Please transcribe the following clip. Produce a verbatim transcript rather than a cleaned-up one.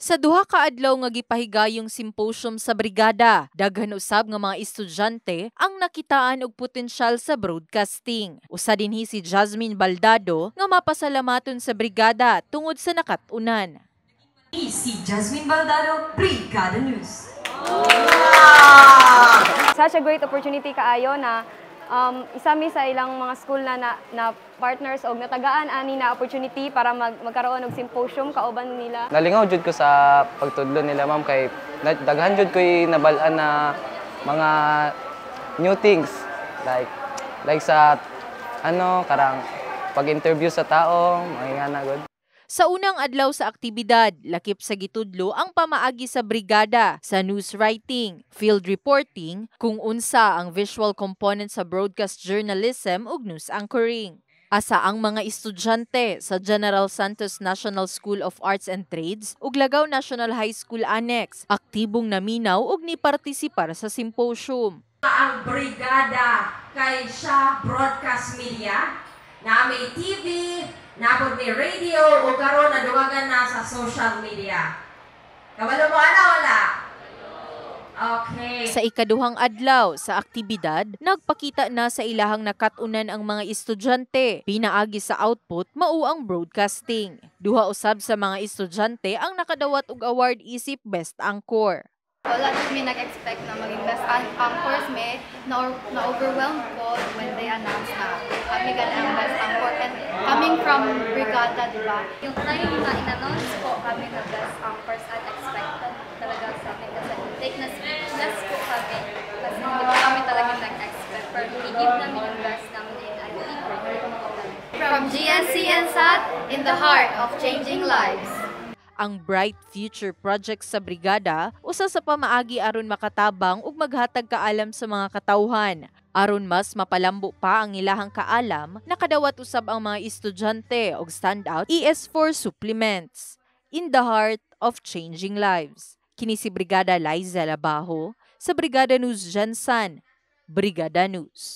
Sa duha ka adlaw nga gipahigayong symposium sa brigada, daghan usab nga mga estudyante ang nakitaan og potensyal sa broadcasting. Usa dinhi si Jasmine Baldado nga mapasalamaton sa brigada tungod sa nakat-unan. Si Jasmine Baldado, Brigada News. Such a great opportunity kaayo na um, isa mi sa ilang mga school na, na, na partners o natagaan ani na opportunity para mag, magkaroon og symposium kauban nila. Nalingaw jud ko sa pagtudlo nila ma'am kay daghan jud ko'y nabal-an na mga new things like like sa ano karang pag-interview sa tao, mga gud. Sa unang adlaw sa aktibidad, lakip sa gitudlo ang pamaagi sa brigada sa news writing, field reporting, kung unsa ang visual component sa broadcast journalism ug news anchoring. Asa ang mga estudyante sa General Santos National School of Arts and Trades ug Lagaw National High School Annex aktibong naminaw ug ni partisipar sa symposium. Ang brigada kay siya broadcast media, na may T V, napod may radio, o karon naduwagan na sa social media. Kabalo mo ana wala? Okay. Sa ikaduhang adlaw sa aktibidad, nagpakita na sa ilahang nakatunan ang mga estudyante. Pinaagi sa output, mao ang broadcasting. Duha usab sa mga estudyante ang nakadawat og award isip Best Anchor. Wala na mi nag-expect na maging best anchors me, na-overwhelmed ko when they announced na kami gana ang best anchor. And coming from Brigada, di ba? Yung time na in-announce po kami na best anchors, unexpected talaga sa akin kasi take na speechless po kami. Kasi hindi pa kami talaga nag-expect. Pero i-give namin yung best namin in I think From G S C and S A T, in the heart of changing lives. Ang Bright Future Project sa brigada usa sa pamaagi aron makatabang ug maghatag kaalam sa mga katawhan. Aron mas mapalambo pa ang ilahang kaalam, nakadawat usab ang mga estudyante og standout E S four supplements. In the heart of changing lives. Kini si Brigada Liza Labajo sa Brigada News Jansan, Brigada News.